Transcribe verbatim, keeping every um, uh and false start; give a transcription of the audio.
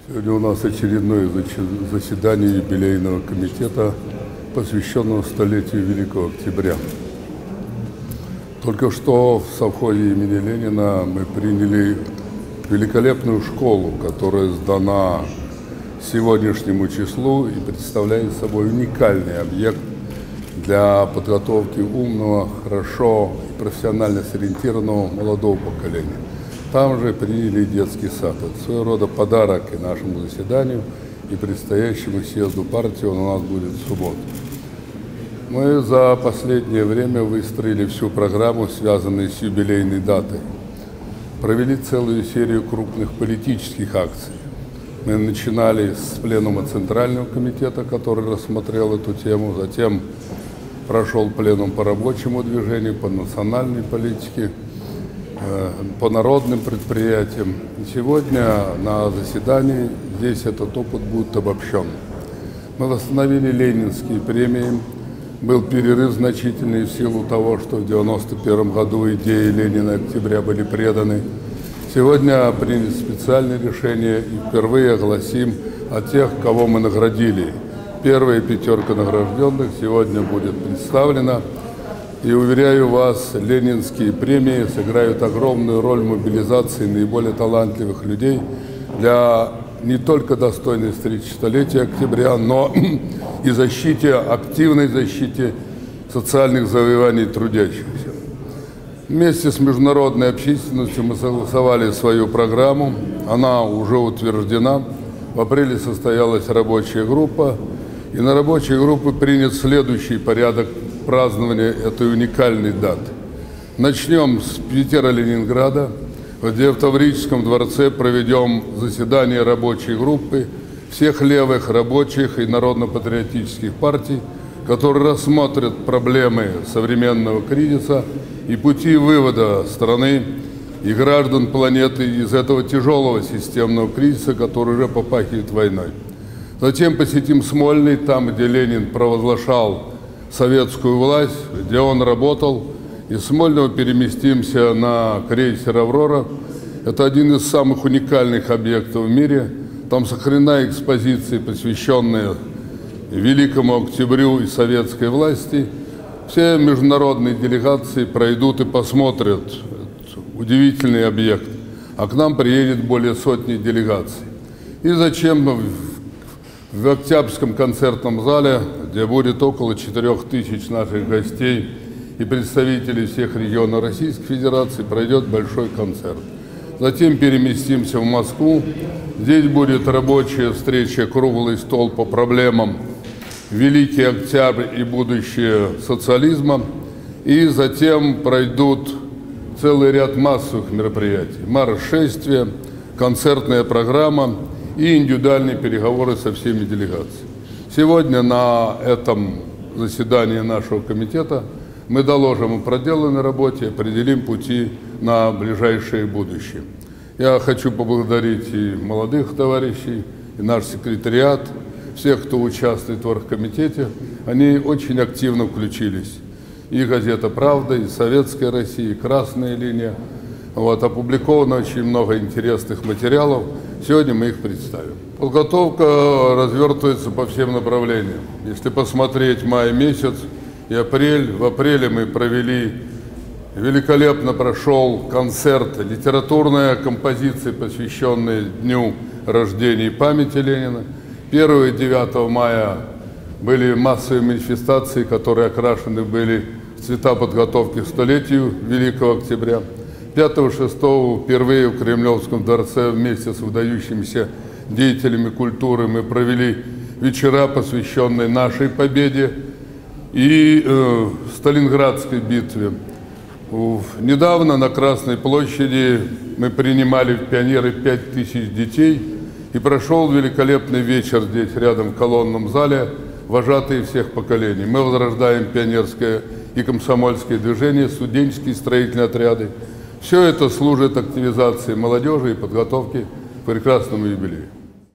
Сегодня у нас очередное заседание юбилейного комитета, посвященного столетию Великого Октября. Только что в совхозе имени Ленина мы приняли великолепную школу, которая сдана сегодняшнему числу и представляет собой уникальный объект для подготовки умного, хорошо и профессионально сориентированного молодого поколения. Там же приняли детский сад. Это своего рода подарок и нашему заседанию, и предстоящему съезду партии. Он у нас будет в субботу. Мы за последнее время выстроили всю программу, связанную с юбилейной датой. Провели целую серию крупных политических акций. Мы начинали с пленума Центрального комитета, который рассмотрел эту тему. Затем прошел пленум по рабочему движению, по национальной политике, по народным предприятиям. И сегодня на заседании здесь этот опыт будет обобщен. Мы восстановили ленинские премии. Был перерыв значительный в силу того, что в девяносто первом году идеи Ленина и Октября были преданы. Сегодня приняли специальное решение и впервые огласим о тех, кого мы наградили. Первая пятерка награжденных сегодня будет представлена. И, уверяю вас, ленинские премии сыграют огромную роль в мобилизации наиболее талантливых людей для не только достойной встречи столетия Октября, но и защите, активной защите социальных завоеваний трудящихся. Вместе с международной общественностью мы согласовали свою программу, она уже утверждена. В апреле состоялась рабочая группа, и на рабочей группе принят следующий порядок празднования этой уникальной даты. Начнем с Питера, Ленинграда, где в Таврическом дворце проведем заседание рабочей группы всех левых рабочих и народно-патриотических партий, которые рассмотрят проблемы современного кризиса и пути вывода страны и граждан планеты из этого тяжелого системного кризиса, который уже попахивает войной. Затем посетим Смольный, там, где Ленин провозглашал советскую власть, где он работал. Из Смольного переместимся на крейсер «Аврора». Это один из самых уникальных объектов в мире. Там сохранена экспозиция, посвященная Великому Октябрю и советской власти. Все международные делегации пройдут и посмотрят этот удивительный объект. А к нам приедет более сотни делегаций. И зачем в Октябрьском концертном зале, где будет около четырёх тысяч наших гостей и представителей всех регионов Российской Федерации, пройдет большой концерт. Затем переместимся в Москву. Здесь будет рабочая встреча, круглый стол по проблемам Великий Октябрь и будущее социализма. И затем пройдут целый ряд массовых мероприятий. Марш-шествие, концертная программа и индивидуальные переговоры со всеми делегациями. Сегодня на этом заседании нашего комитета мы доложим о проделанной работе, определим пути на ближайшее будущее. Я хочу поблагодарить и молодых товарищей, и наш секретариат, всех, кто участвует в оргкомитете. Они очень активно включились. И газета «Правда», и «Советская Россия», и «Красная линия». Вот, опубликовано очень много интересных материалов. Сегодня мы их представим. Подготовка развертывается по всем направлениям. Если посмотреть май месяц и апрель, в апреле мы провели, великолепно прошел концерт, литературная композиция, посвященная дню рождения и памяти Ленина. первого и девятого мая были массовые манифестации, которые окрашены были в цвета подготовки к столетию Великого Октября. пятого-шестого впервые в Кремлевском дворце вместе с выдающимися деятелями культуры мы провели вечера, посвященные нашей победе и э, Сталинградской битве. Недавно на Красной площади мы принимали в пионеры пять тысяч детей, и прошел великолепный вечер здесь, рядом в колонном зале, вожатые всех поколений. Мы возрождаем пионерское и комсомольское движение, студенческие строительные отряды. Все это служит активизации молодежи и подготовке к прекрасному юбилею.